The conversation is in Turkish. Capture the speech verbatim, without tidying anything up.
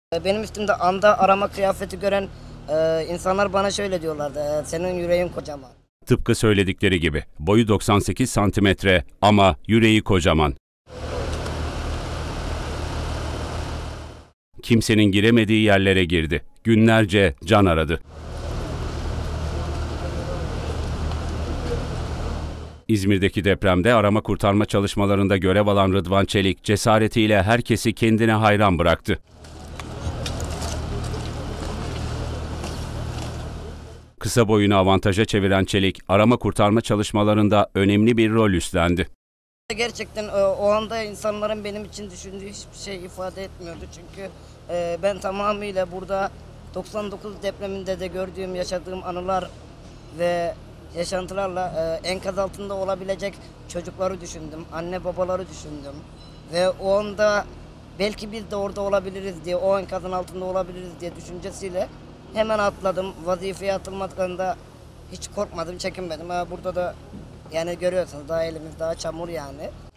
Benim üstümde anda arama kıyafeti gören e, insanlar bana şöyle diyorlardı. E, senin yüreğin kocaman. Tıpkı söyledikleri gibi boyu doksan sekiz santimetre ama yüreği kocaman. Kimsenin giremediği yerlere girdi. Günlerce can aradı. İzmir'deki depremde arama kurtarma çalışmalarında görev alan Rıdvan Çelik cesaretiyle herkesi kendine hayran bıraktı. Kısa boyunu avantaja çeviren Çelik, arama kurtarma çalışmalarında önemli bir rol üstlendi. Gerçekten e, o anda insanların benim için düşündüğü hiçbir şey ifade etmiyordu. Çünkü e, ben tamamıyla burada doksan dokuz depreminde de gördüğüm, yaşadığım anılar ve yaşantılarla e, enkaz altında olabilecek çocukları düşündüm, anne babaları düşündüm. Ve o anda belki biz de orada olabiliriz diye, o enkazın altında olabiliriz diye düşüncesiyle hemen atladım. Vazifeye atılmaklarında hiç korkmadım, çekinmedim. Ha, burada da yani görüyorsunuz daha elimiz daha çamur yani.